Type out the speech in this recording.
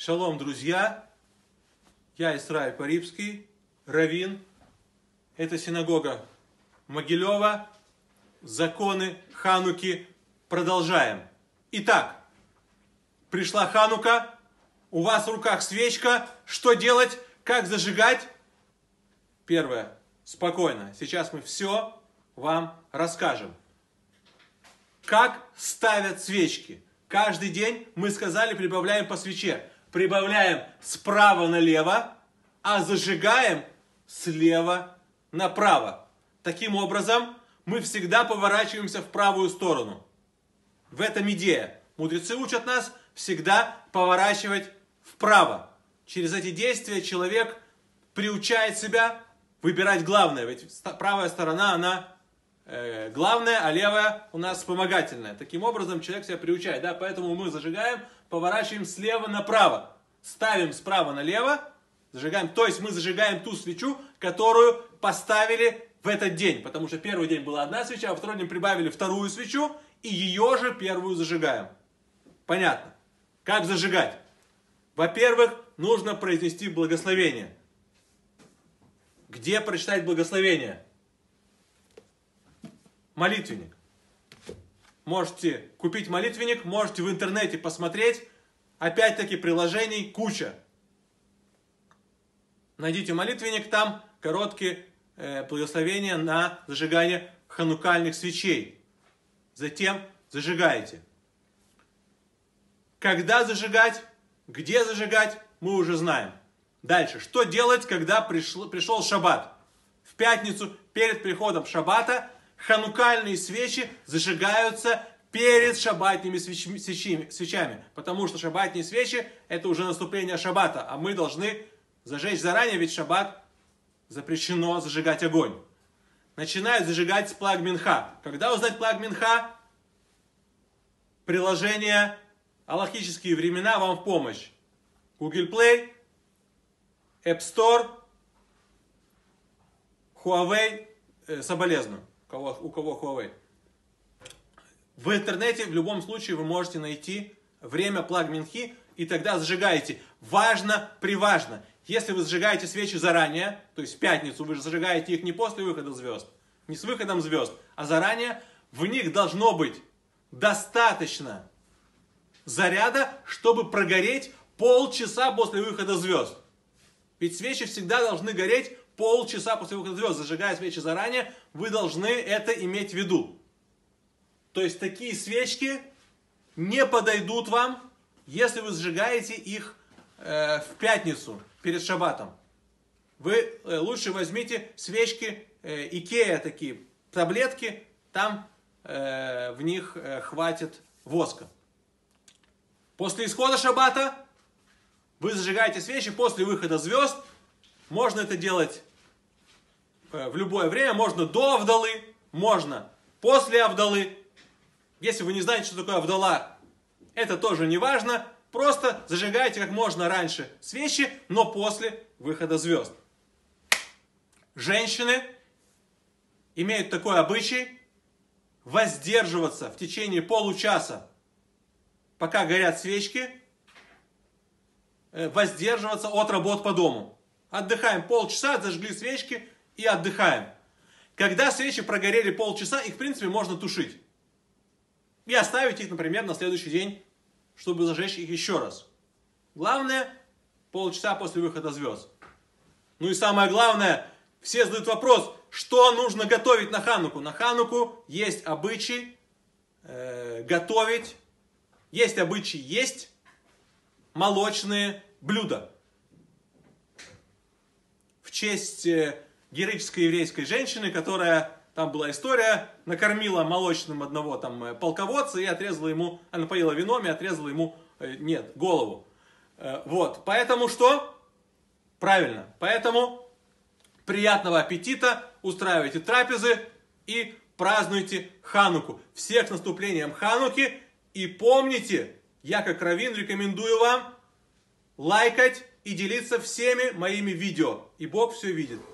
Шалом, друзья! Я Исраиль Парибский, раввин. Это синагога Могилева. Законы Хануки. Продолжаем. Итак, пришла Ханука, у вас в руках свечка. Что делать? Как зажигать? Первое. Спокойно. Сейчас мы все вам расскажем. Как ставят свечки? Каждый день, мы сказали, прибавляем по свече. Прибавляем справа налево, а зажигаем слева направо. Таким образом, мы всегда поворачиваемся в правую сторону. В этом идея. Мудрецы учат нас всегда поворачивать вправо. Через эти действия человек приучает себя выбирать главное. Ведь правая сторона, она главная, а левая у нас вспомогательная. Таким образом, человек себя приучает. Да? Поэтому мы зажигаем, поворачиваем слева направо. Ставим справа налево, зажигаем. То есть мы зажигаем ту свечу, которую поставили в этот день. Потому что первый день была одна свеча, а во второй день прибавили вторую свечу, и ее же первую зажигаем. Понятно? Как зажигать? Во-первых, нужно произнести благословение. Где прочитать благословение? Молитвенник. Можете купить молитвенник, можете в интернете посмотреть. Опять-таки приложений куча. Найдите молитвенник, там короткие благословения на зажигание ханукальных свечей. Затем зажигаете. Когда зажигать, где зажигать, мы уже знаем. Дальше. Что делать, когда пришел шаббат? В пятницу перед приходом шаббата ханукальные свечи зажигаются перед шаббатными свечами. Потому что шаббатные свечи это уже наступление шаббата. А мы должны зажечь заранее, ведь в шаббат запрещено зажигать огонь. Начинают зажигать с плаг минха. Когда узнать плаг минха? Приложение «Аллахические времена» вам в помощь. Google Play, App Store, Huawei, соболезную. У кого Huawei. В интернете в любом случае вы можете найти время плаг минхи и тогда зажигаете. Важно, приважно. Если вы зажигаете свечи заранее, то есть в пятницу, вы же зажигаете их не после выхода звезд, не с выходом звезд, а заранее, в них должно быть достаточно заряда, чтобы прогореть полчаса после выхода звезд. Ведь свечи всегда должны гореть полчаса после выхода звезд. Зажигая свечи заранее, вы должны это иметь в виду. То есть такие свечки не подойдут вам, если вы зажигаете их в пятницу перед шаббатом. Вы лучше возьмите свечки Икея, такие таблетки, там в них хватит воска. После исхода шаббата вы зажигаете свечи после выхода звезд. Можно это делать в любое время, можно до Авдалы, можно после Авдалы. Если вы не знаете, что такое Авдала, это тоже не важно. Просто зажигайте как можно раньше свечи, но после выхода звезд. Женщины имеют такой обычай воздерживаться в течение получаса, пока горят свечки, воздерживаться от работ по дому. Отдыхаем полчаса, зажгли свечки и отдыхаем. Когда свечи прогорели полчаса, их в принципе можно тушить. И оставить их, например, на следующий день, чтобы зажечь их еще раз. Главное, полчаса после выхода звезд. Ну и самое главное, все задают вопрос, что нужно готовить на Хануку. На Хануку есть обычай готовить, есть обычай есть молочные блюда. В честь героической еврейской женщины, которая, там была история, накормила молочным одного там полководца и отрезала ему, она поила вином и отрезала ему, голову. Вот, поэтому что? Правильно, поэтому приятного аппетита, устраивайте трапезы и празднуйте Хануку. Всех с наступлением Хануки. И помните, я как раввин рекомендую вам лайкать и делиться всеми моими видео. И Бог все видит.